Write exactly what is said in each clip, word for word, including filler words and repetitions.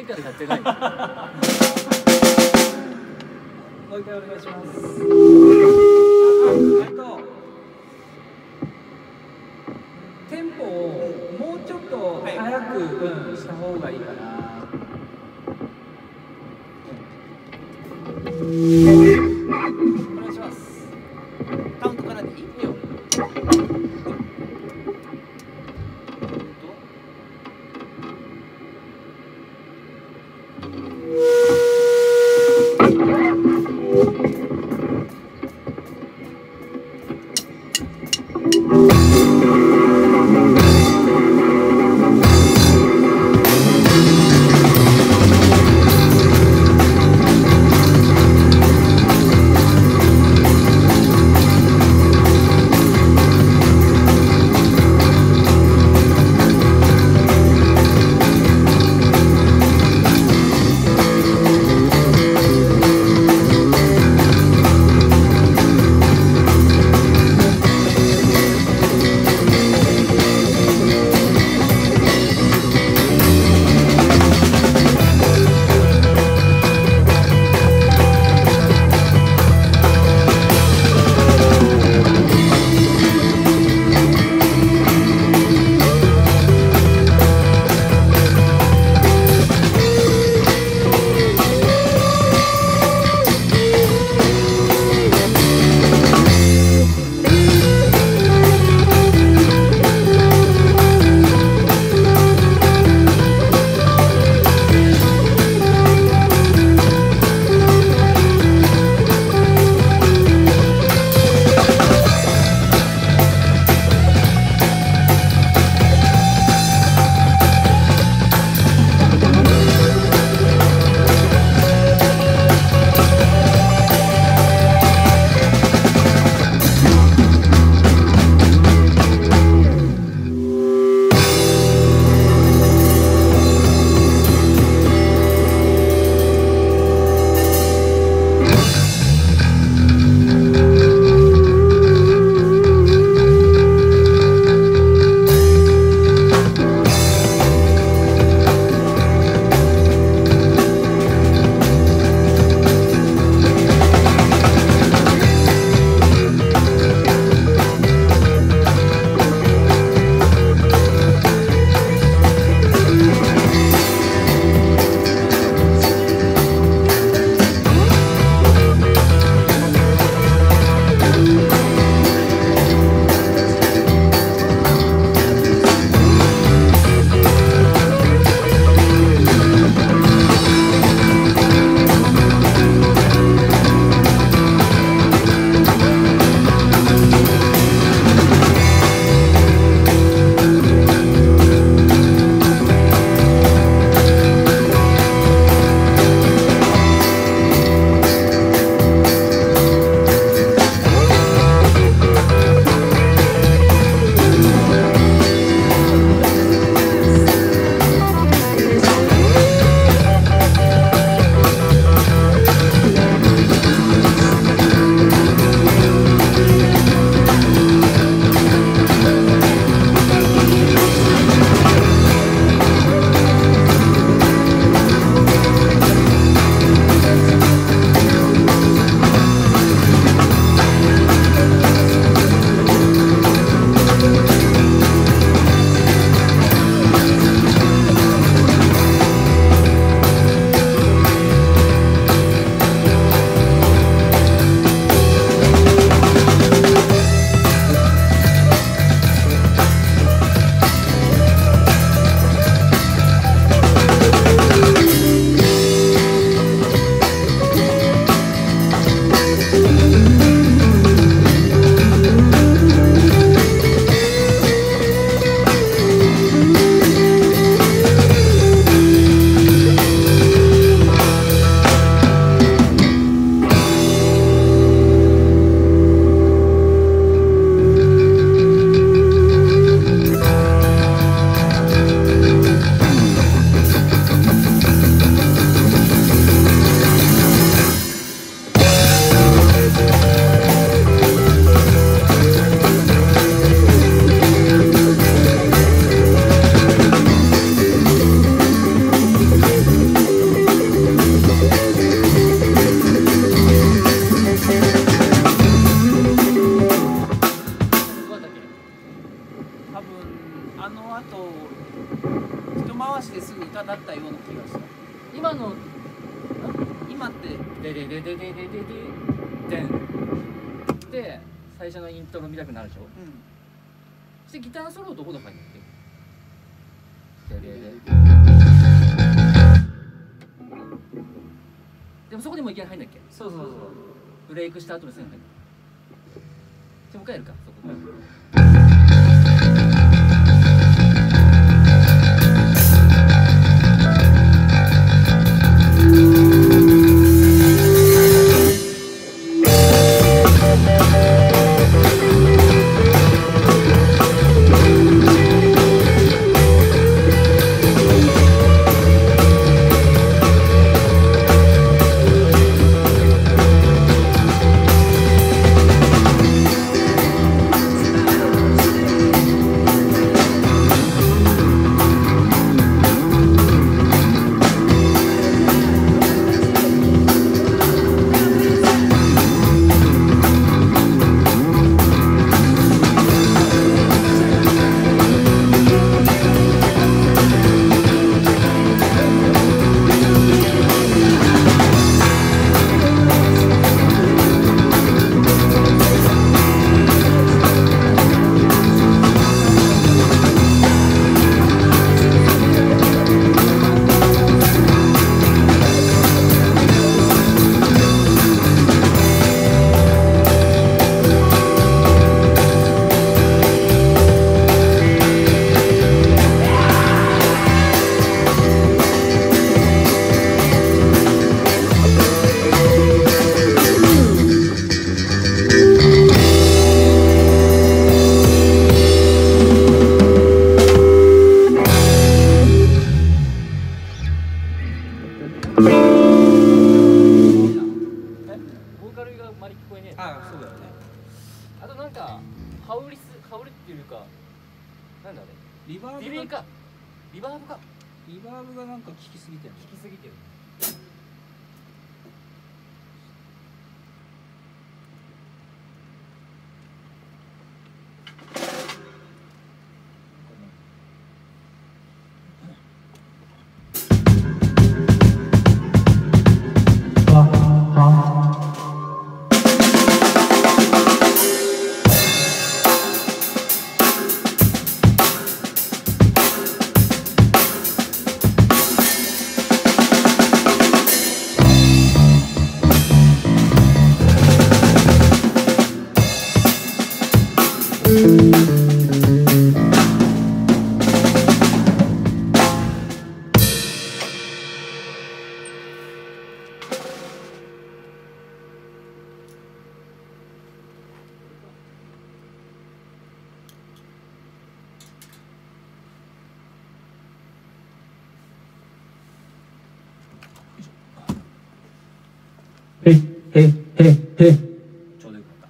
回からやってない。もう一回お願いします。えっとテンポをもうちょっと速く、うん、した方がいいかな。お願いします。カウントからでいい？いいよ。 今の今ってでででででででででんで最初のイントロ見たくなるでしょ。 うんそしてギターソロどこどこ入ってるででででもそこでもいきなり入んだっけ。 そうそうそうブレイクした後の線入る。じゃあもう一回やるかそこから。 リバーブディレイかリバーブかリバーブがなんか効きすぎてる効きすぎてる。 へっへっへっへちょうどよかった。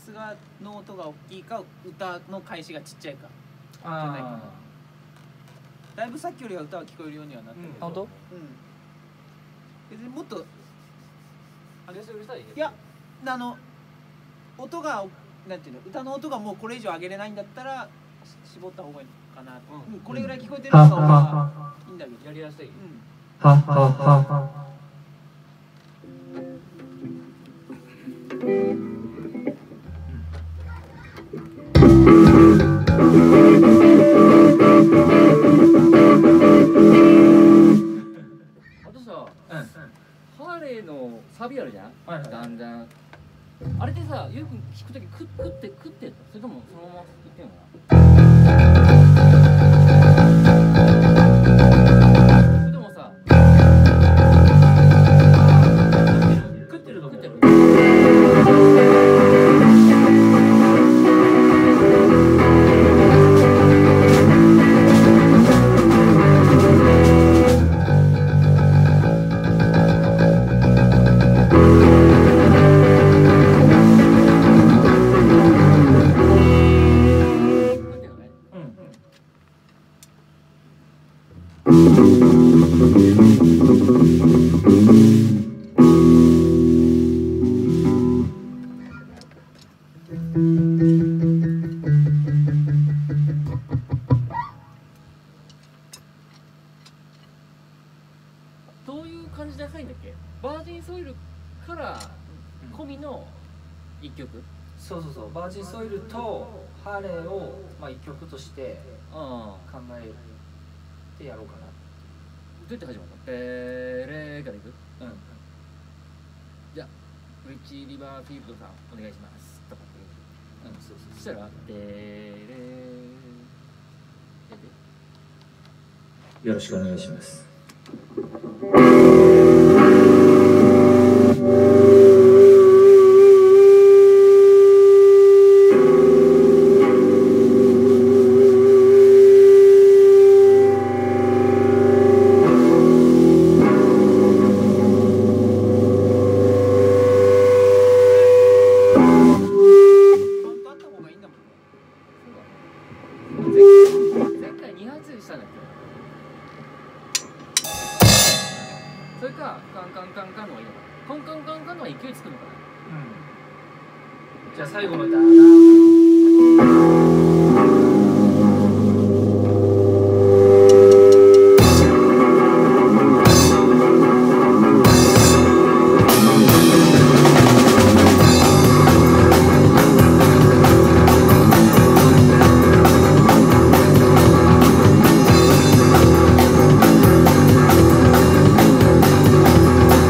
スがの音が大きいか歌の開始がちっちゃいかあだいぶさっきよりは歌は聞こえるようにはなったけど、 本当？ うん、別にもっとあれうるさい？ いやあの音がなんていうの歌の音がもうこれ以上上げれないんだったらし絞った方がいいかな、うん、これぐらい聞こえてるのがまあいいんだけどやりやすい。 うんはははあとさ、 うんハーレーのサビあるじゃん、 はいはいだんだんあれでさ、よく聞くときクックってクってやったそれともそのまま言ってんのかなそれともさ食ってるとこ食ってるどういう感じで入るんだっけバージンソイルから込みの一曲そうそうそうバージンソイルとハーレーをまあ一曲としてああ考えてやろうかな。 どうやって始まるのペーレーからいくうんじゃあリッチー・リバーフィールドさんお願いしますとかってうんそうそうそしたらペーレーやってよろしくお願いします。 前回に発したんだっけそれかカンカンカンカンの方がいいのかカンカンカンカンの方が勢いつくのかなうんじゃあ最後のダー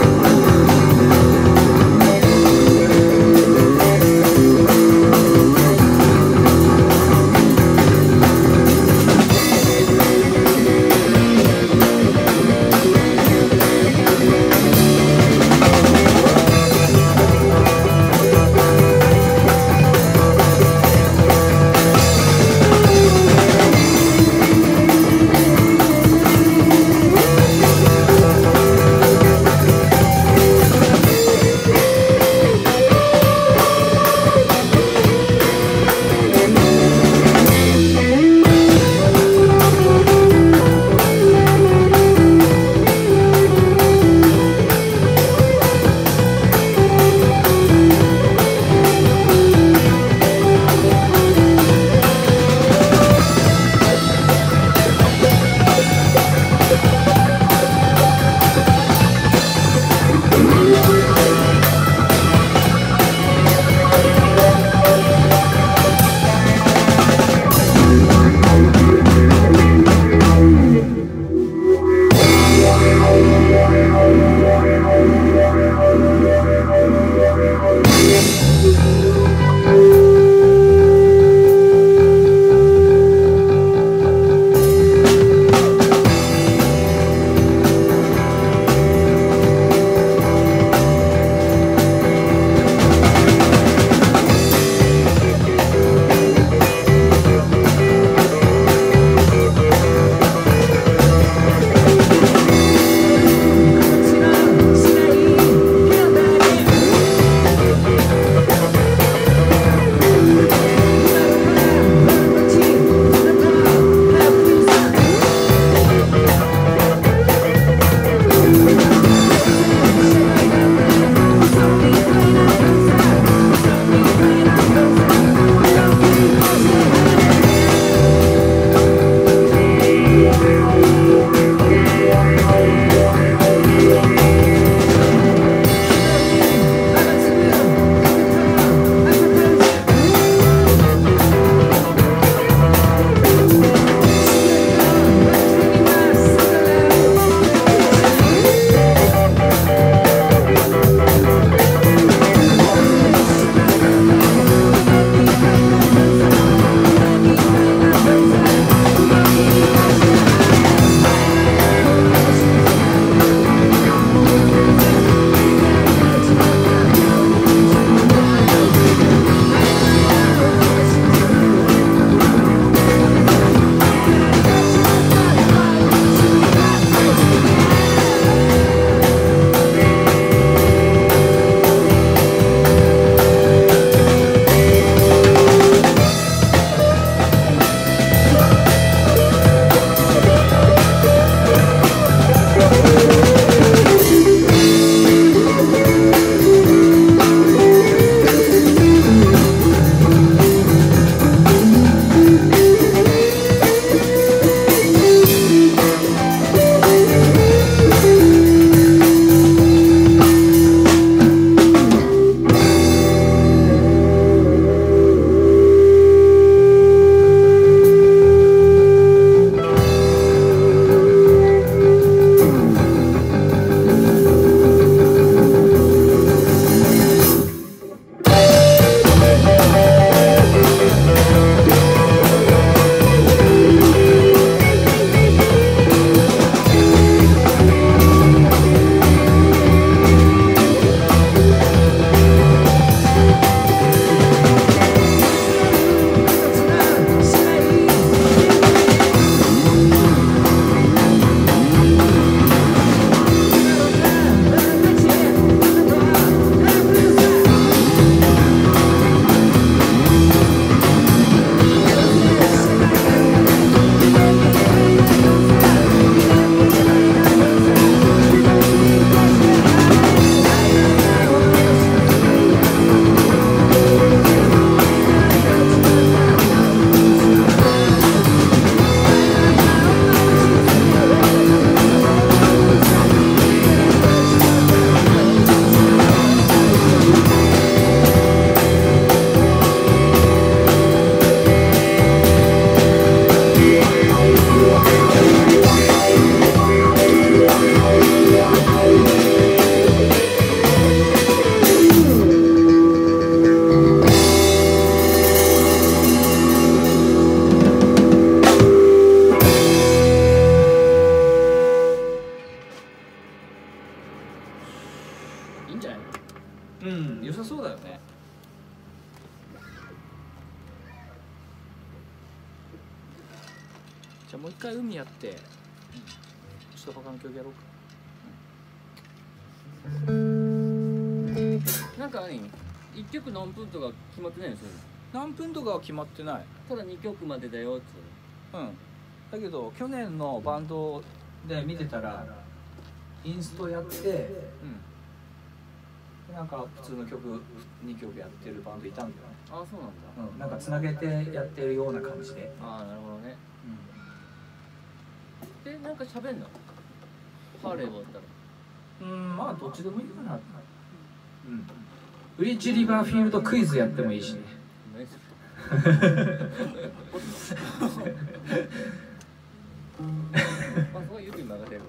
「 じゃあもう一回海やって、うん、ちょっと他の曲やろうか。 なんか何いっきょく何分とか決まってないの？それ何分とかは決まってない。 ただにきょくまでだよって。 うんだけど去年のバンドで見てたらインストやって、うん、なんか普通の曲にきょくやってるバンドいたんだよね。 ああそうなんだ、 うん、なんかつなげてやってるような感じで。 ああなるほどね、うん、でなんか喋んのハーレー終わったら。 うんまあどっちでもいいかな。うんブリッジリバーフィールドクイズやってもいいしね。 まあそこは指曲がってるわ。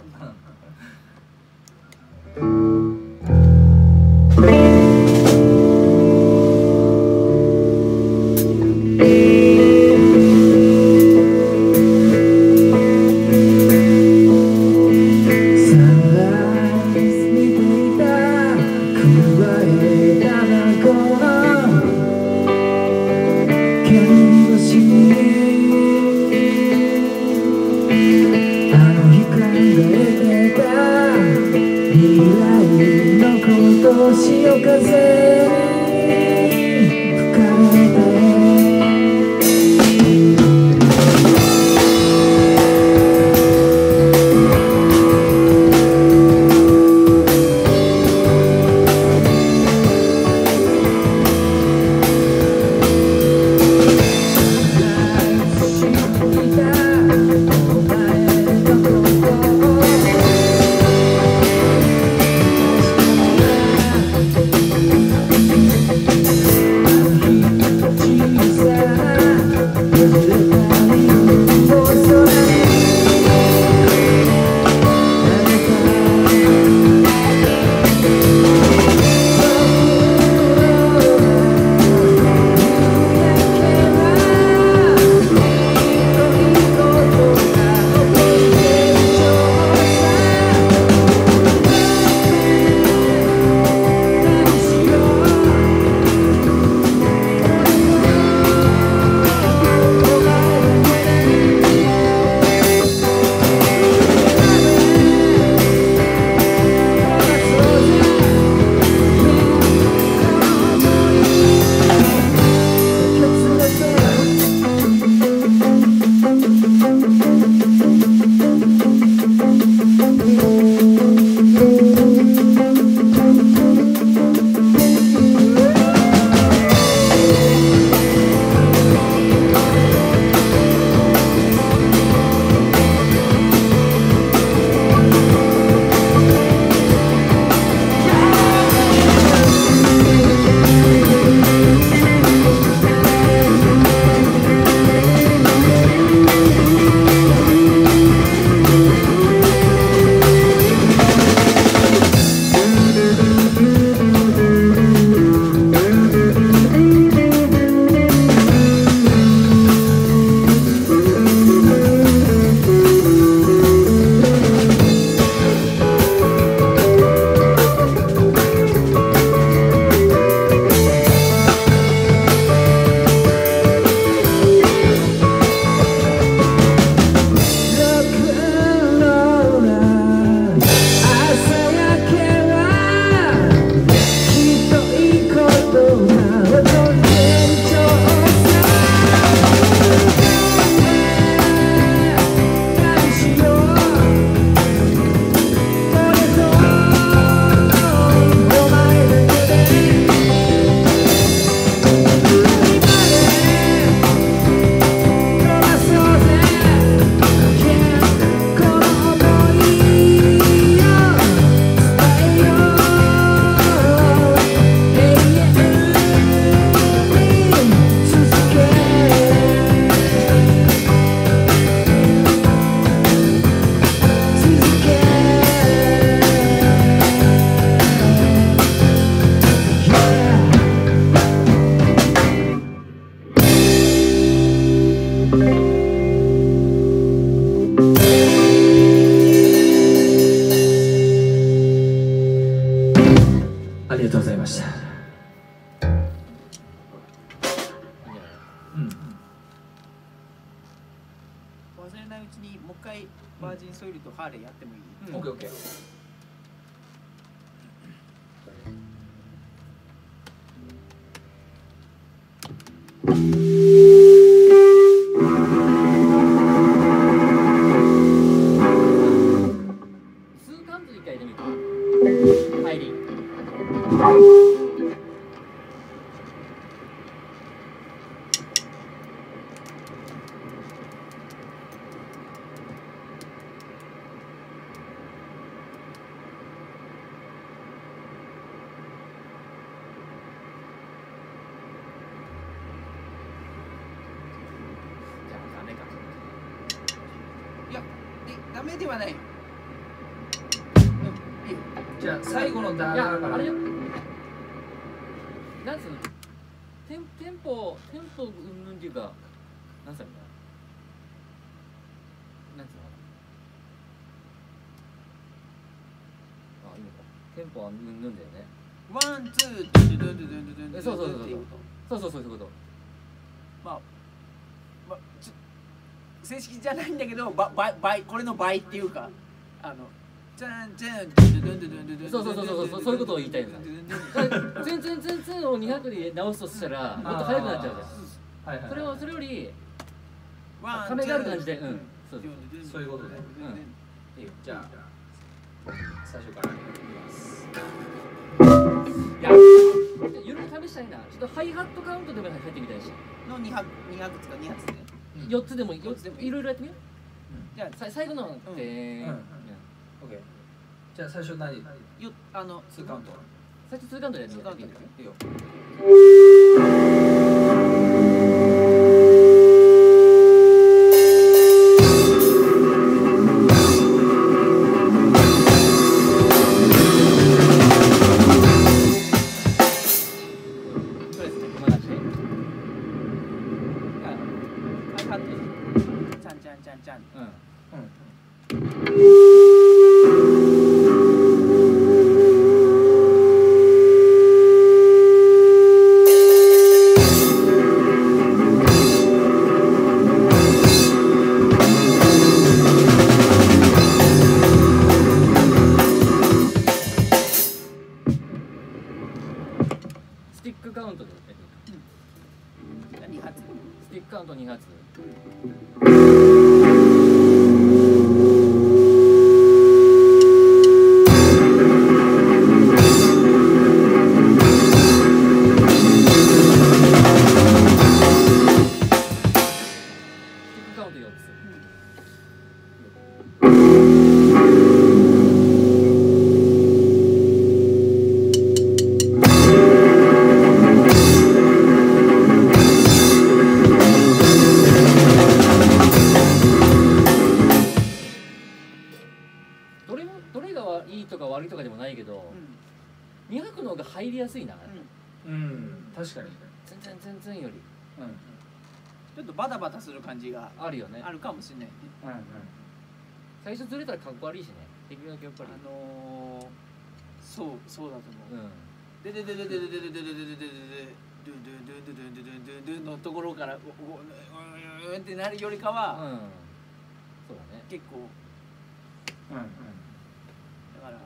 忘れないうちにもう一回バージンソイルとハーレーやってもいい？ オッケーオッケー。 数カウントで一回やってみるか。入り。じゃあダメか。 いや、でダメではないよ。うん、いいよ。 じゃあ最後のダいやーからあれよ。なんつうの。テンテンポテンポうんぬんっていうか、なんつうの。なんつうの。あ、いいのか。テンポはうんぬんだよね。 ワンツードゥドゥドゥドゥドゥドゥドゥそうそうそうそうっていうこと。 そうそうそういうこと。 まあ、まあ、ち正式じゃないんだけど、ば倍倍これの倍っていうか、あの。じゃんじゃんドゥドゥドゥドゥドゥドゥそうそうそうそうそうそういうことを言いたいんだ。全然全然をにひゃくで直すとしたらもっと速くなっちゃうじゃん。 はいはい。 それをそれよりワンためがある感じで、うん。そうそう。 そういうことね。 うん。いいよ。 じゃあ最初からいきます。 いや、いろいろ試したいな。ちょっとハイハットカウントでも入ってみたいし。 の二拍二拍つか二発ね。 四つでもいい。 四つでもいいいろいろやってみよう。 じゃあさ最後のうんで、 うんオッケー。じゃあ最初何？ よあのツーカウント。 最初ツーカウントでやってツーカウントみる。 でいいよ。 そうですね。熊出して。 はいカット。ちゃんちゃんちゃんちゃん。 うん。スティックカウントでやってみる。 二発。 スティックカウント二発。スティックカウント四つ。どれもどれがいいとか悪いとかでもないけど、に拍の方が入りやすいな。 うん確かに。 全然全然よりうんちょっとバタバタする感じがあるよね。 あるかもしれないね。 うんうん。 最初ずれたらかっこ悪いしね。できるだけやっぱり。 あのー、そうそうだと思う。 うん。 ででででででででででででででででででのところからうううってなるよりかはうん。そうだね。 結構うんうん。 だから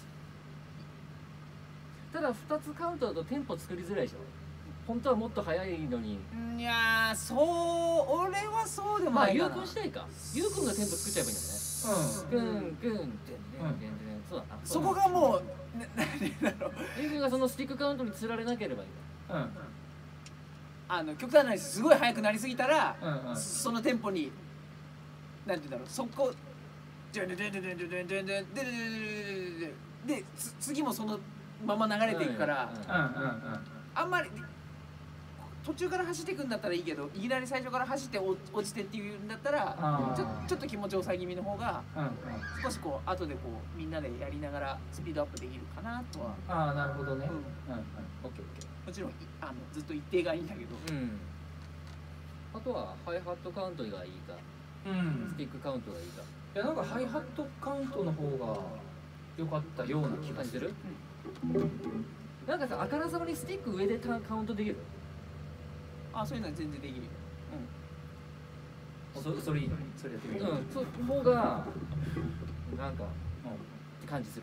ただ二つカウントだとテンポ作りづらいでしょ。本当はもっと速いのに。 いやーそう俺はそうでもまあゆうないかな。 くんしたいか。ゆうくんがテンポ作っちゃえばいいんだよね。 うんくんくんてんてんてんてん。そうだな。 そこがもうな何だろうゆうくんがそのスティックカウントに釣られなければいい。 うんあの極端な話すごい速くなりすぎたらうんうん。 そのテンポになんて言うんだろうそこでででででででででででつ次もそのまま流れていくからうんうんうんうん。 あんまり途中から走っていくんだったらいいけどいきなり最初から走って落落ちてっていうんだったらあーちょちょっと気持ち抑え気味の方がうんうん。 少しこう後でこうみんなでやりながらスピードアップできるかなとはああなるほどね。 うんうんうん。オッケーオッケー。 もちろんいあのずっと一定がいいんだけどうん。あとはハイハットカウントがいいか、 うんスティックカウントがいいか。 いやなんかハイハットカウントの方が良かったような気がする。 感じてる？なんかさ、あからさまにスティック上でカウントできる？ あそういうのは全然できるよそそれいいのそれやってみる。 うんその方がなんかって感じする。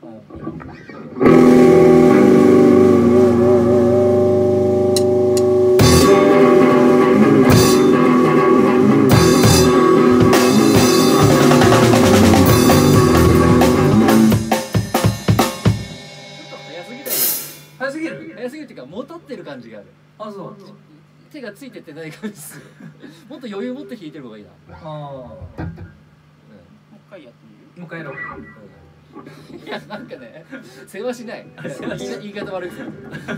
早すぎる。 早すぎるっていうかもたってる感じがある。 あ、そう。 手がついてってない感じする。もっと余裕持って弾いてる方がいいな。 ああ。 もう一回やってみる。 もう一回やろう。 うん、いやなんかね世話しない言い方悪いですよ。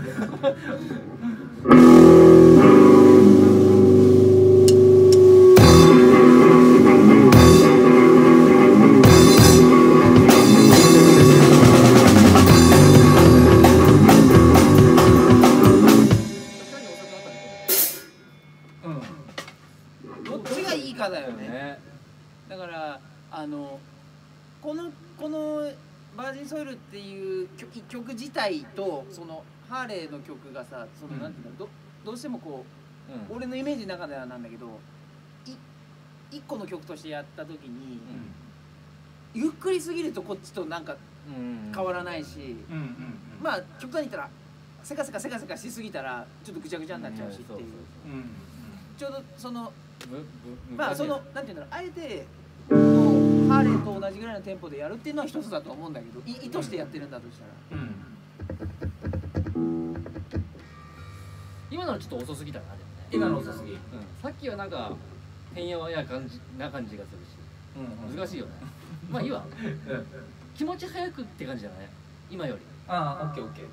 どっちがいいかだよね。だからあのこのこのバージンソイルっていう曲、曲自体とそのハーレーの曲がさ、その、うん、なんていうんだろう、どどうしてもこう、うん、俺のイメージの中ではなんだけど、い一個の曲としてやった時に、うん、ゆっくりすぎるとこっちとなんか変わらないし、まあ極端に言ったらせかせかせかせかしすぎたらちょっとぐちゃぐちゃになっちゃうしっていう。ちょうどそのまあそのなんていうんだろう、あえてハーレーと同じぐらいのテンポでやるっていうのは一つだと思うんだけど、い意図してやってるんだとしたら、うん、 今のはちょっと遅すぎたな。でもね今の遅すぎ、うん、 さっきはなんかてんやわや感じな感じがするし、うん、難しいよね。まあいいわ、うん、気持ち早くって感じじゃない今より。 ああ、オッケーオッケ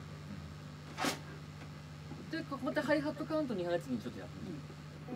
ー。でまたハイハットカウントに発にちょっとやってみる。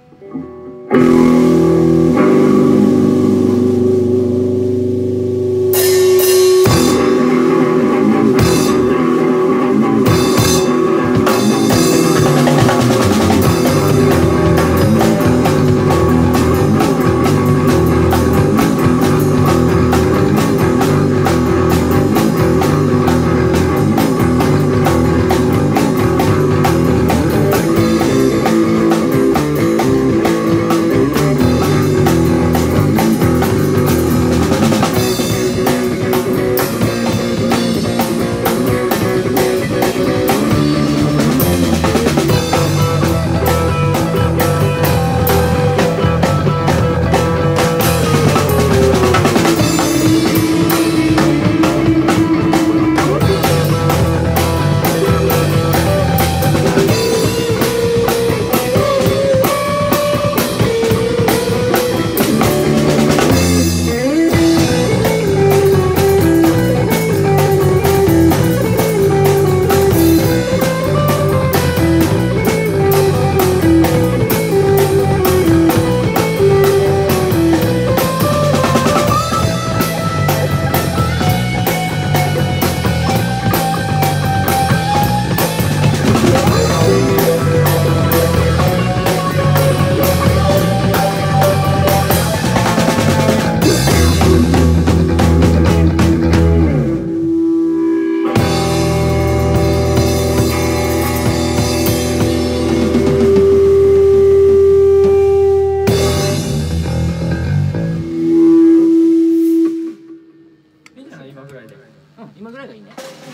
今ぐらいがいいね。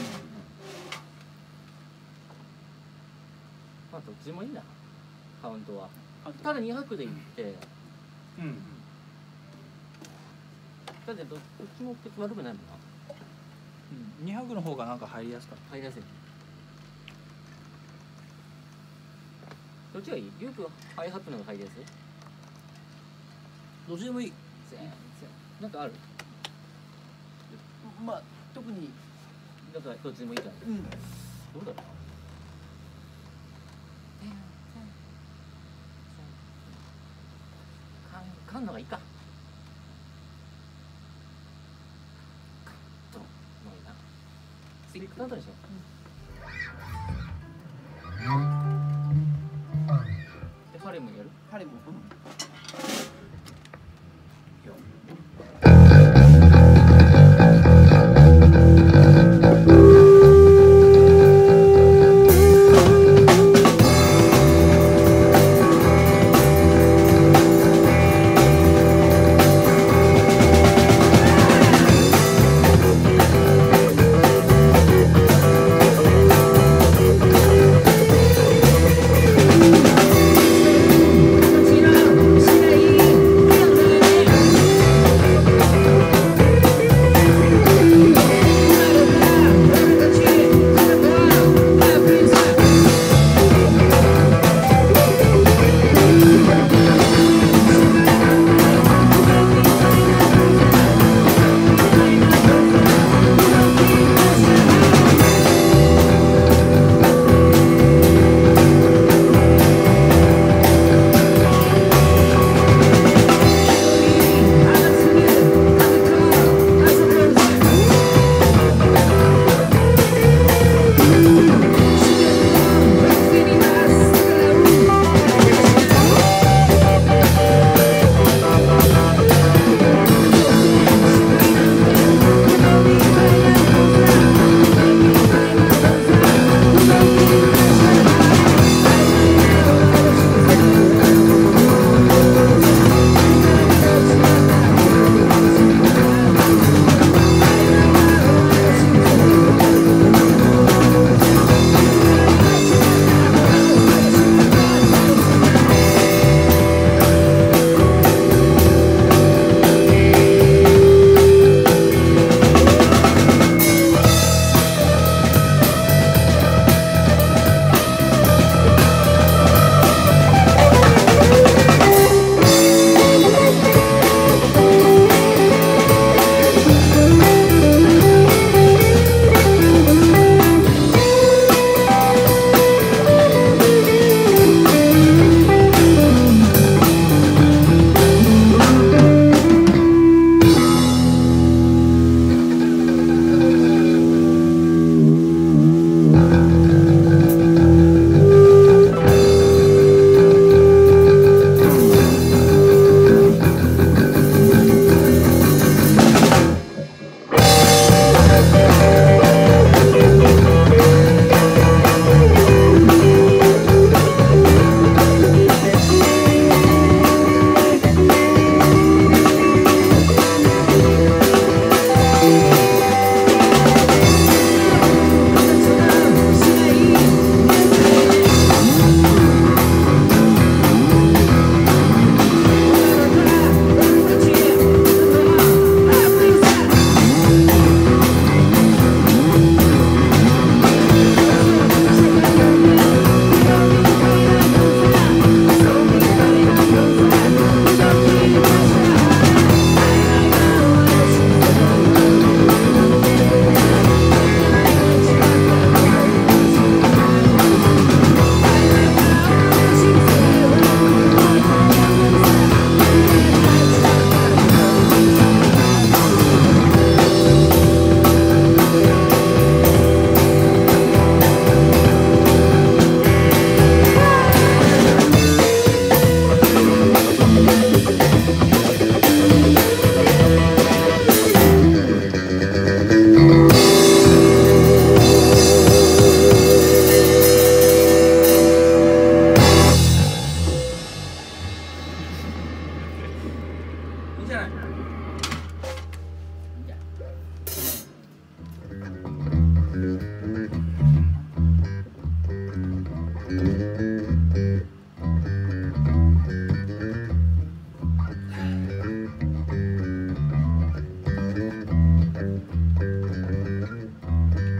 まあどっちもいいんだカウントは。ただに拍でいって、うん、だって ど, どっちも別に悪くないもんな、 うん、に拍の方がなんか入りやすかった。 入りやすい。どっちがいい？よくハイハットの方が入りやすい？ どっちでもいい。 なんかある？ まあ特にだからどっちでもいいかな。うん。どうだろう。かんかんのがいいか。ともういいな。次カウントにしよう。でハレムやる？ ハレム。うん。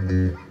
うん